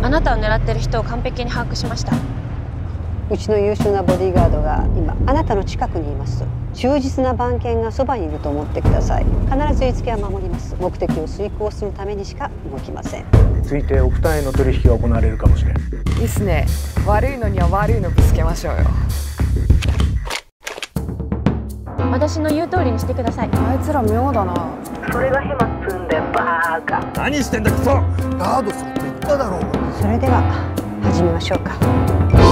あなたを狙ってる人を完璧に把握しました。 うちの優秀なボディーガードが今あなたの近くにいます。忠実な番犬がそばにいると思ってください。必ず言いつけは守ります。目的を遂行するためにしか動きません。 ついて億単位の取引が行われるかもしれん。 いいっすね。悪いのには悪いのぶつけましょうよ。 私の言う通りにしてください。 あいつら妙だな。 それがヘマっつんだよ、バーカ。 何してんだクソ。 ガードするって言っただろう。 それでは始めましょうか。